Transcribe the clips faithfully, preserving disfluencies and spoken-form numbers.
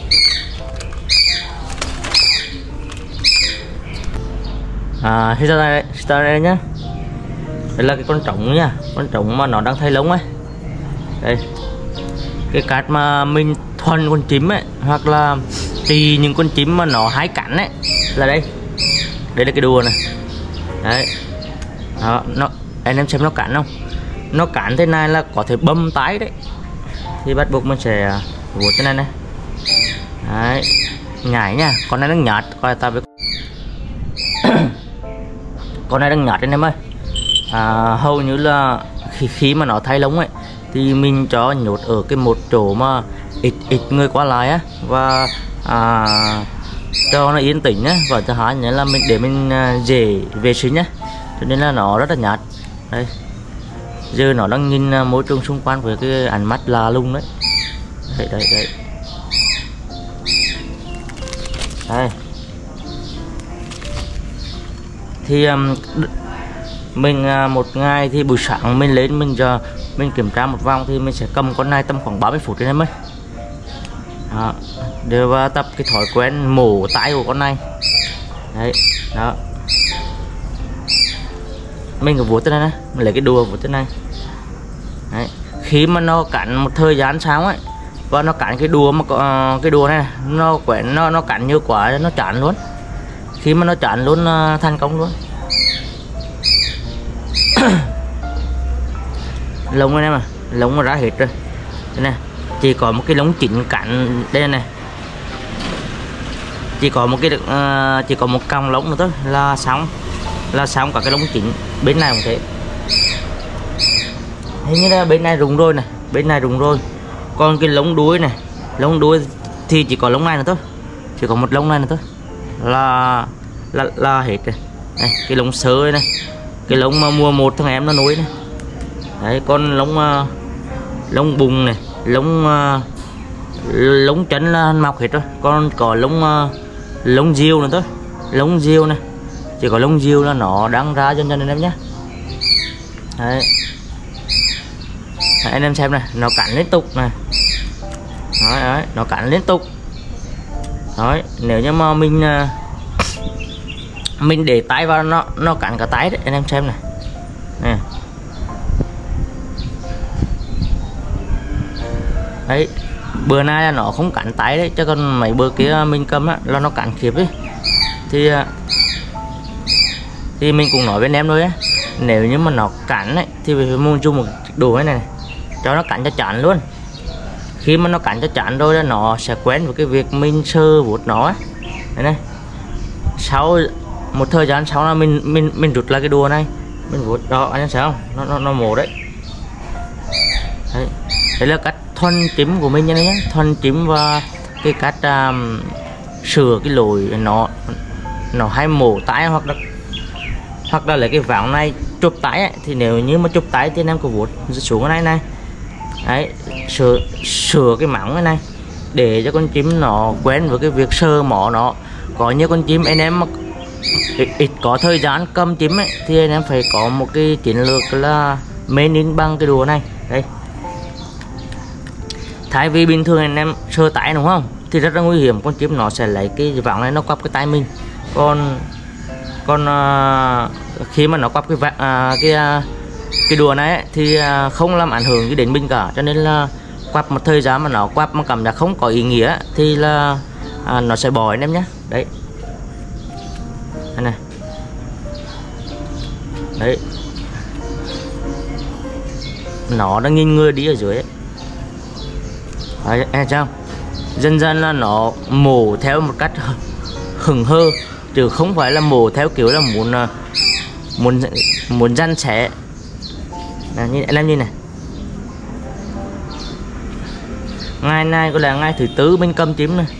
À, thì đây, đây, đây nhá. Đây là cái con trống nha, con trống mà nó đang thay lông ấy. Đây, cái cát mà mình thuần con chim ấy, hoặc là tùy những con chim mà nó hái cắn ấy, là đây. Đây là cái đùa này. Đấy. Đó, nó anh em xem nó cắn không? Nó cắn thế này là có thể bầm tái đấy. Thì bắt buộc mình sẽ vuốt thế này này. Đấy. Nhảy nha, con này đang nhạt, coi ta với con này đang nhạt anh em ơi. À, hầu như là khi, khi mà nó thay lông ấy thì mình cho nhốt ở cái một chỗ mà ít ít người qua lại á, và à, cho nó yên tĩnh á, và thứ hai nữa là mình để mình à, dễ vệ sinh nhá, cho nên là nó rất là nhạt. Đây, giờ nó đang nhìn à, môi trường xung quanh với cái ánh mắt lạ lùng đấy. Đây đây đây. Đây. Thì um, mình uh, một ngày thì buổi sáng mình lên mình giờ mình kiểm tra một vòng thì mình sẽ cầm con này tầm khoảng ba mươi phút đấy em ơi. Đó, để uh, tập cái thói quen mổ tay của con này. Đấy, đó. Mình cứ vuốt thế này, này. Mình lấy cái đùa vuốt thế này. Đấy. Khi mà nó cắn một thời gian sáng ấy, và nó cắn cái đùa mà uh, cái đùa này, này nó quẹn nó nó cắn như quả nó chán luôn. Khi mà nó chán luôn uh, thành công luôn. Lông này mà lông nó ra hết rồi. Đây này, chỉ có một cái lông chỉnh cắn đây này, chỉ có một cái uh, chỉ có một cọng lông nữa thôi là xong, là xong cả cái lông chỉnh. Bên này cũng thế, hình như là bên này rụng rồi này, bên này rụng rồi. Còn cái lông đuôi này, lông đuôi thì chỉ có lông này nữa thôi, chỉ có một lông này nữa thôi là là là hết rồi. Đây, cái lông sớ này, cái lông mà mua một thằng em nó nuôi này. Đấy, con lông uh, lông bùng này, lông uh, lông chân là mọc hết rồi. Còn có lông uh, lông diều nữa thôi, lông diều này, chỉ có lông diều là nó đang ra dần dần em nhé. Đấy. Đấy, anh em xem này, nó cắn liên tục này. Đấy, đấy, nó cắn liên tục. Đấy, nếu như mà mình uh, mình để tay vào nó nó cắn cả tay đấy, anh em xem này. Nè. Đấy, bữa nay là nó không cắn tay đấy, chứ còn mấy bữa kia mình cầm á là nó cắn kịp ấy. Thì thì mình cũng nói với anh em thôi á, nếu như mà nó cắn ấy thì phải mua chung một đồ này, này cho nó cắn cho chán luôn. Khi mà nó cắn cho chán rồi là nó sẽ quen với cái việc mình sơ vuốt nó ấy. Đây này. Sau một thời gian sau là mình mình mình rút lại cái đùa này, mình vuốt đó, anh em thấy không? Nó nó nó mổ đấy. Đấy. Đây là cách thuần chím của mình nha nhé, thuần chím và cái cách um, sửa cái lồi nó nó hay mổ tay, hoặc là hoặc là lấy cái ván này chụp tay ấy. Thì nếu như mà chụp tay thì anh em có vuốt xuống cái này này. Đấy, sửa sửa cái mỏng cái này để cho con chim nó quen với cái việc sờ mỏ nó. Có như con chim anh em mà ít, ít có thời gian cầm chim ấy thì anh em phải có một cái chiến lược là mê nín bằng cái đùa này. Đây, thay vì bình thường anh em sờ tay đúng không, thì rất là nguy hiểm, con chim nó sẽ lấy cái ván này nó quắp cái tay mình. Còn còn uh, khi mà nó quắp cái ván uh, cái uh, cái đùa này ấy, thì uh, không làm ảnh hưởng gì đến mình cả, cho nên là quắp một thời gian mà nó quắp mà cảm giác không có ý nghĩa thì là uh, nó sẽ bỏ anh em nhé. Đấy, đây này. Đấy, nó đang nhìn người đi ở dưới ấy. Đấy, em thấy không? Dần dần là nó mổ theo một cách hừng hơ, chứ không phải là mổ theo kiểu là muốn muốn muốn răn xẻ. Nhìn anh em nhìn này, ngày nay có là ngày thứ tư mình cầm chim này,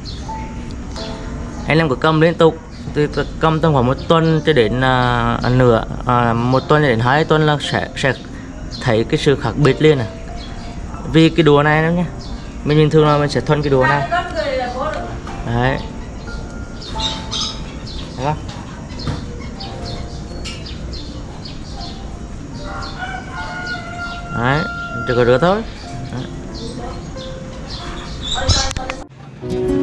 anh em cứ cầm liên tục từ cầm trong khoảng một tuần cho đến uh, nửa uh, một tuần đến hai tuần là sẽ sẽ thấy cái sự khác biệt liền này. Vì cái đùa này đó nhé, mình bình thường là mình sẽ thuần cái đùa này. Đấy, thấy không? Đấy, chỉ có rửa thôi. Đấy.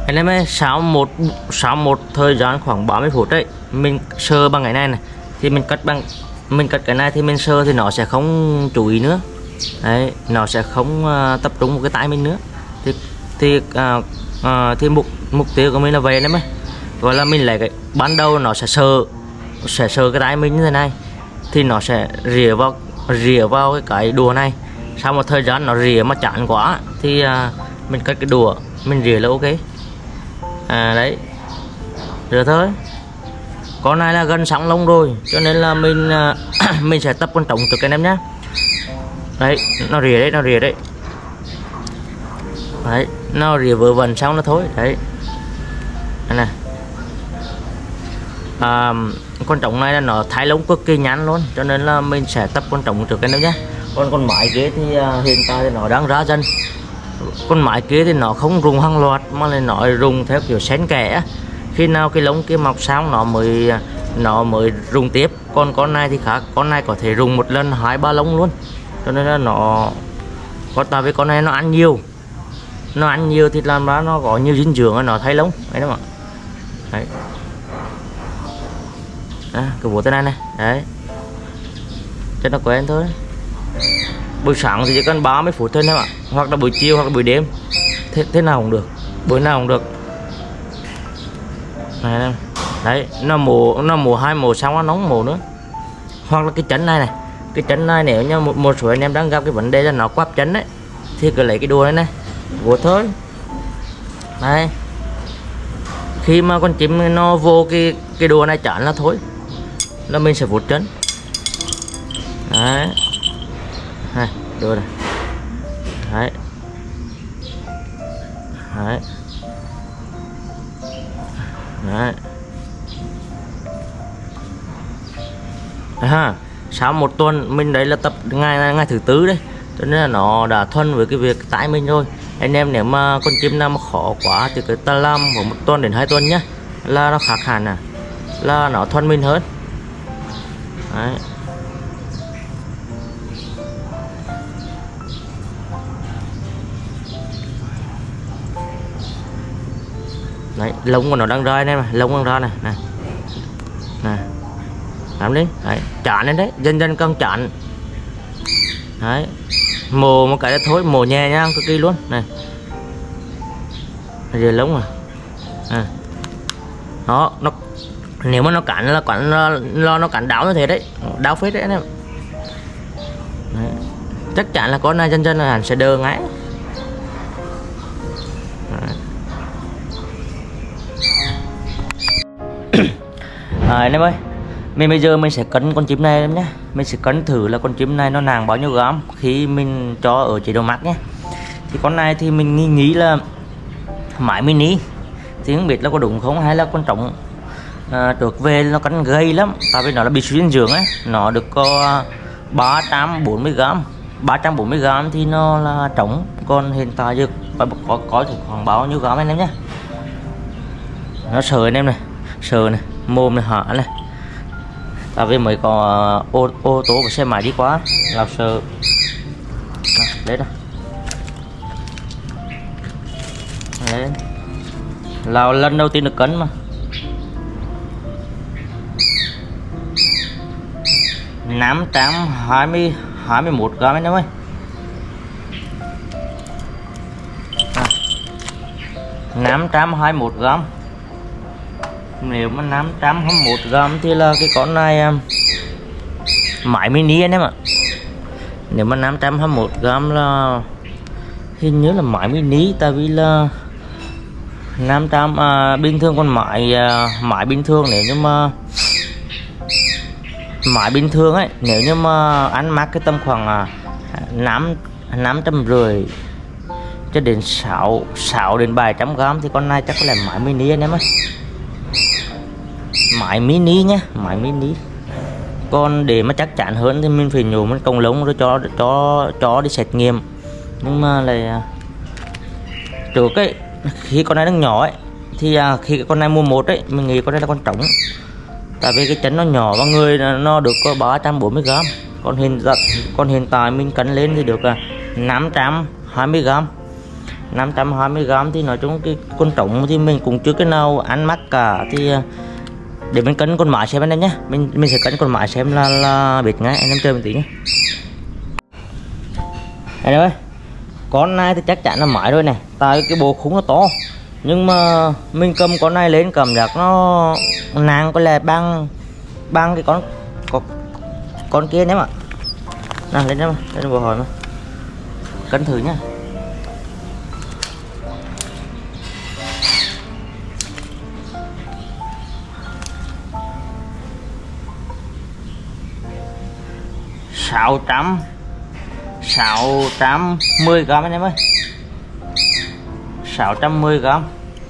anh em ơi, sau một sau một thời gian khoảng ba mươi phút đấy mình sơ bằng cái này này thì mình cắt bằng mình cắt cái này thì mình sơ thì nó sẽ không chú ý nữa đấy, nó sẽ không uh, tập trung một cái tay mình nữa thì thì uh, uh, thì mục mục tiêu của mình là vậy đấy mà gọi là mình lấy cái ban đầu nó sẽ sờ sẽ sờ cái tay mình như thế này thì nó sẽ rỉa vào rỉa vào cái cái đùa này, sau một thời gian nó rỉa mà chán quá thì uh, mình cắt cái đùa mình rỉa là ok. À đấy rồi thôi, con này là gần xong lông rồi cho nên là mình uh, mình sẽ tập con trống trước anh em nhé. Đấy nó rỉa đấy, nó rỉa đấy, đấy nó rỉa vừa vần xong nó thôi đấy. Đây này, à, con trống này là nó thái lông cực kỳ nhanh luôn cho nên là mình sẽ tập con trống trước anh em nhé. Còn con mái kia thì uh, hiện tại thì nó đang ra dần. Con mái kia thì nó không rung hàng loạt mà là nó rung theo kiểu xén kẽ, khi nào cái lông kia mọc xong nó mới nó mới rung tiếp. Còn con này thì khác, con này có thể rung một lần hai ba lông luôn cho nên là nó có, tại vì con này nó ăn nhiều nó ăn nhiều thì làm ra nó có nhiều dinh dưỡng nó thay lông đấy đúng không ạ. Đấy à, cái bộ tên này này đấy cho nó quen thôi. Buổi sáng thì chỉ cần ba mươi phút thôi em ạ, hoặc là buổi chiều hoặc là buổi đêm, thế, thế nào cũng được, buổi nào cũng được này. Đấy nó mổ nó mổ hai mổ xong nó nóng mổ nữa. Hoặc là cái chân này này, cái chân này nếu như một, một số anh em đang gặp cái vấn đề là nó quắp chân đấy thì cứ lấy cái đùa này này vuốt thôi. Đây khi mà con chim nó vô cái cái đùa này chán là thôi là mình sẽ vuốt chân. Đấy này đùa này, đấy đấy đấy ha. Sau một tuần mình đấy là tập ngày ngày thứ tư đấy cho nên là nó đã thuần với cái việc tải mình rồi. Anh em nếu mà con chim nào mà khó quá thì cứ ta làm khoảng một tuần đến hai tuần nhá là nó khác hẳn à, là nó thuần mình hơn đấy. Đấy lông của nó đang rơi đây mà, lông đang ra này này này làm đi đấy, chán lên đấy, dần dần căng chán đấy, mồ một cái là thôi, mồ nhẹ nhàng cực kỳ luôn này, rìa lông à. À đó nó nếu mà nó cắn là cắn lo nó cắn đau như thế đấy, đau phết đấy anh em. Đấy. Chắc chắn là con này dần dần là hẳn sẽ đơ ngay. À, anh em ơi, mình bây giờ mình sẽ cân con chim này em nhé. Mình sẽ cân thử là con chim này nó nặng bao nhiêu gram khi mình cho ở chế độ max nhé. Thì con này thì mình nghĩ, nghĩ là mái mini thì không biết là có đúng không, hay là con trống à, trước về nó cân gầy lắm, tại vì nó là bị suy dinh dưỡng ấy. Nó được có ba trăm bốn mươi gram, ba trăm bốn mươi gram thì nó là trống. Còn hiện tại giờ có có, có khoảng bao nhiêu gram anh em nhé. Nó sờ anh em này, sờ này, mồm này, hở này, tại vì mới có ô ô tô của xe máy đi quá làm sợ đấy đâu. Đấy là lần đầu tiên được cân mà. năm trăm hai mươi hai mươi mốt gram anh em ơi. À, năm trăm hai mươi mốt gram. Nếu mà năm trăm hai mươi mốt gram thì là cái con này um, mái mini anh em ạ. Nếu mà năm trăm hai mươi mốt gram là hình như là mái mini, tại vì là năm trăm à, bình thường con mái à, mái bình thường nếu như mà mái bình thường ấy, nếu như mà ăn mắc cái tầm khoảng à, năm năm trăm rưỡi cho đến sáu sáu đến bảy trăm gram thì con này chắc có là mái mini anh em ơi. Mái mini nhé, mái mini. Còn để mà chắc chắn hơn thì mình phải nhổ một cọng lông rồi cho cho cho đi xét nghiệm. Nhưng mà là trước ấy khi con này đang nhỏ ấy thì à, khi con này mua một ấy mình nghĩ con này là con trống, tại vì cái chân nó nhỏ và người nó được có ba trăm bốn mươi gram. Còn hiện tại còn hiện tại mình cân lên thì được là năm trăm hai mươi gram. năm trăm hai mươi gram thì nói chung cái con trống thì mình cũng chưa cái nào ăn mắc cả, thì để mình cân con mái xem anh em nhé, mình mình sẽ cân con mái xem là là biết ngay anh em chơi một tí nhé. Anh em ơi, con này thì chắc chắn là mái rồi này, tại cái bộ khung nó to, nhưng mà mình cầm con này lên cảm giác nó nàng có lẽ băng băng cái con con, con kia nhé mà. Nào lên em, lên bộ hỏi mà cân thử nhá. sáu trăm sáu trăm mười gram anh em ơi, sáu trăm mười gram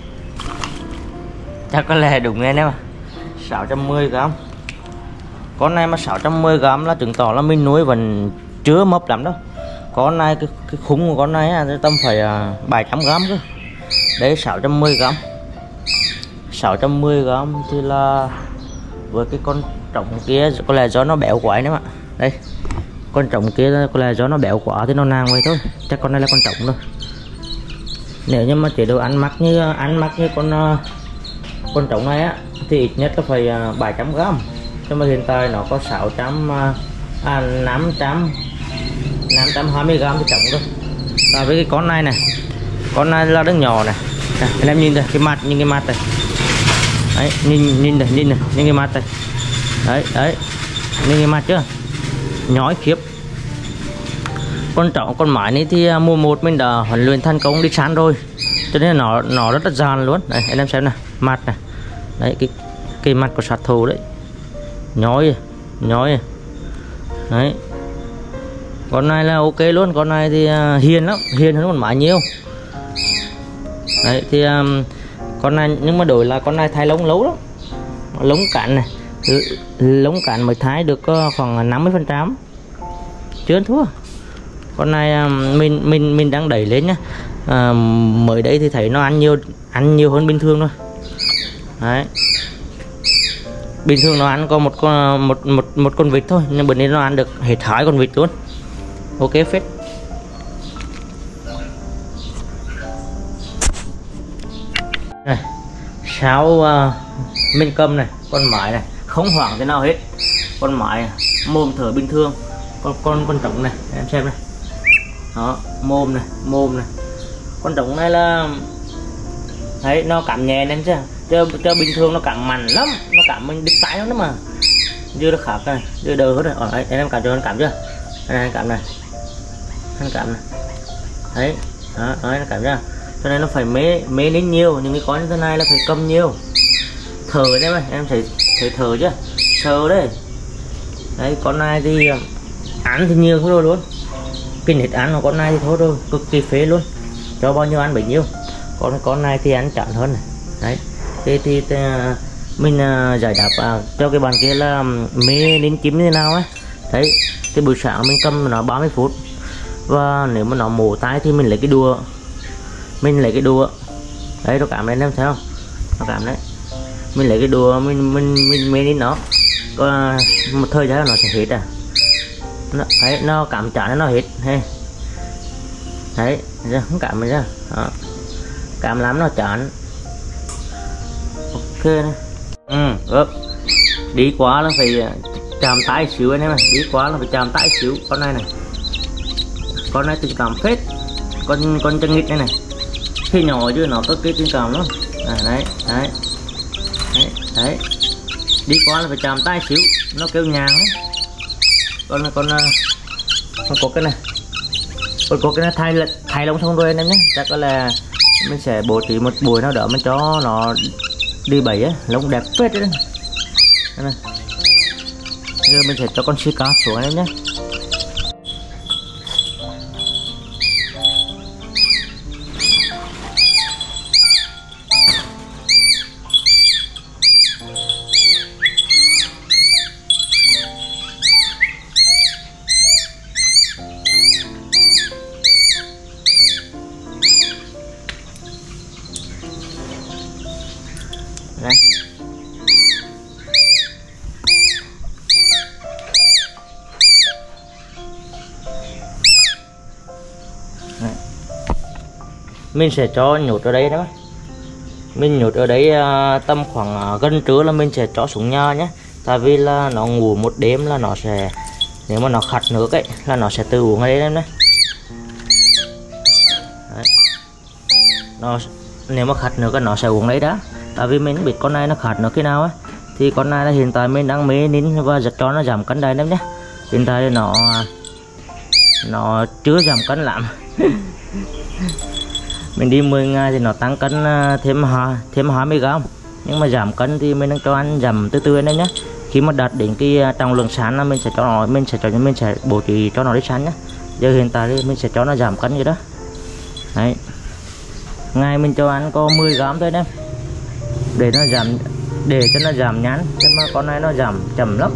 chắc có lẽ đúng nghe em ạ. sáu trăm mười gram con này mà sáu trăm mười gram là chứng tỏ là mình nuôi vẫn chưa mập lắm đâu. Con này cái, cái khung của con này tầm phải bảy trăm gram cơ. Đấy sáu trăm mười gram, sáu trăm mười gram thì là với cái con trống kia có lẽ do nó béo quá đấy ạ. Đây con trống kia có lẽ do nó béo quá thì nó nàng vậy thôi, chắc con này là con trống thôi. Nếu như mà chế độ ăn mắc như ăn mắc như con con trống này á thì ít nhất là phải bảy trăm gram, nhưng mà hiện tại nó có sáu trăm à, năm trăm năm trăm hai mươi gram thì trống thôi. Và với cái con này này, con này là đứa nhỏ này, này anh em nhìn đây cái mặt, nhìn cái mặt này đấy, nhìn nhìn này, nhìn này, nhìn cái mặt này đấy đấy, nhìn cái mặt chưa, nhói khiếp. Con trống con mái này thì mùa một mình đã huấn luyện thành công đi săn rồi, cho nên là nó nó rất là giòn luôn. Đây anh em xem này, mặt này đấy, cái cái mặt của sát thủ đấy, nhói nhói đấy. Con này là ok luôn, con này thì uh, hiền lắm, hiền hơn con mái nhiều đấy. Thì um, con này nhưng mà đổi là con này thay lông lấu lắm, lông cạn này, lông cạn mới thái được uh, khoảng năm mươi phần trăm, chưa thua. Con này um, mình mình mình đang đẩy lên nhá, uh, mới đấy thì thấy nó ăn nhiều ăn nhiều hơn bình thường thôi đấy. Bình thường nó ăn có một con một một một con vịt thôi, nhưng bữa nay nó ăn được hết hai con vịt luôn, ok phết. Này sáu uh, mình cầm này, con mái này không hoảng thế nào hết, con mái mồm thở bình thường, con con con trống này em xem này đó, mồm này mồm này, con trống này là thấy nó cảm nhẹ nên chứ cho, cho bình thường nó cảm mặn lắm, nó cảm mình đứt tay nó mà chưa được khác này, chưa đỡ hết rồi. Ở đây em cảm cho anh cảm chưa, đây này, anh cảm này, anh cảm này thấy đó, đấy, nó cảm chưa, cho nên nó phải mế mế đến nhiều, những cái con như thế này là phải cầm nhiều, thở đấy mà em thấy thấy thở chưa, sờ đấy đấy. Con này thì ăn thì nhiều thôi luôn, kinh hết ăn, mà con này thì thôi rồi, cực kỳ phế luôn, cho bao nhiêu ăn bấy nhiêu. Con con này thì ăn chặn hơn này đấy. Thế thì, thì mình uh, giải đáp uh, cho cái bạn kia là mê đến chín như thế nào ấy đấy. Cái buổi sáng mình cầm nó ba mươi phút, và nếu mà nó mổ tay thì mình lấy cái đùa, mình lấy cái đùa đấy, nó cảm lên em thấy không, nó cảm đấy, mình lấy cái đùa mình mình mình mê đến nó, có một thời gian nó sẽ hết à, nó, đấy, nó cảm chán nó hết hay đấy, không cảm mình ra đó. Cảm lắm nó chán, ok này. Ừ, ướp. Đi quá là phải chạm tay xíu anh em này, đi quá là phải chạm tay xíu. Con này này, con này tình cảm phết, con con chân nghịch này này, khi nhỏ chứ nó cực kỳ tình cảm lắm. À, đấy đấy đấy đấy, đi quá là phải chạm tay xíu, nó kêu nhàng đấy. Con con con có cái này, con có cái này thay lật thay lông xong rồi anh em nhé, chắc có là mình sẽ bố trí một buổi nào đó mình cho nó đi bẫy á, lông đẹp phết đấy. Này. Giờ mình sẽ cho con si cá xuống anh em nhé. Đây. Đấy. mình sẽ cho nhốt ở đây đó. Mình nhốt ở đây uh, tầm khoảng uh, gần trưa là mình sẽ cho xuống nhà nhé. Tại vì là nó ngủ một đêm là nó sẽ, nếu mà nó khát nước ấy là nó sẽ tự uống ở đây em đấy. Đấy. Nó nếu mà khát nước thì nó sẽ uống đấy đó. Tại vì mình biết con này nó khát nước khi nào ấy. Thì con này là hiện tại mình đang mê nín và giật cho nó giảm cân đây em nhé. Hiện tại thì nó nó chưa giảm cân lắm. Mình đi mười ngày thì nó tăng cân thêm thêm hai mươi gram, nhưng mà giảm cân thì mình đang cho ăn giảm từ từ anh em nhé. Khi mà đạt đến cái trọng lượng sán là mình sẽ cho nó mình sẽ cho mình sẽ bố trí cho nó đi sán nhé. Giờ hiện tại thì mình sẽ cho nó giảm cân vậy đó. Đấy, ngày mình cho ăn có mười gram thôi em, để nó giảm, để cho nó giảm nhán, chứ mà con này nó giảm chậm lắm.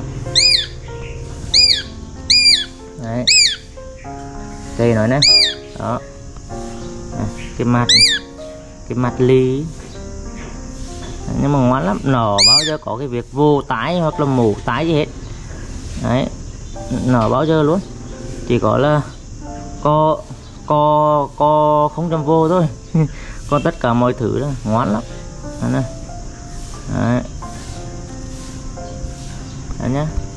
Đấy, đây nói nè, đó, cái mặt cái mặt ly, nhưng mà ngoan lắm, nó bao giờ có cái việc vô tái hoặc là mù tái gì hết. Đấy, nó bao giờ luôn, chỉ có là co co co không trong vô thôi. Còn tất cả mọi thứ đó ngoan lắm. Đấy, đấy. Đấy nhá.